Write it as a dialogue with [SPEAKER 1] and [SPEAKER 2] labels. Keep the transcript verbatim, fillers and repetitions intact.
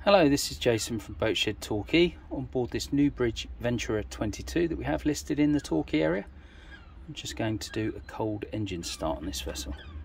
[SPEAKER 1] Hello, this is Jason from Boatshed Torquay on board this Newbridge Venturer twenty-two that we have listed in the Torquay area. I'm just going to do a cold engine start on this vessel.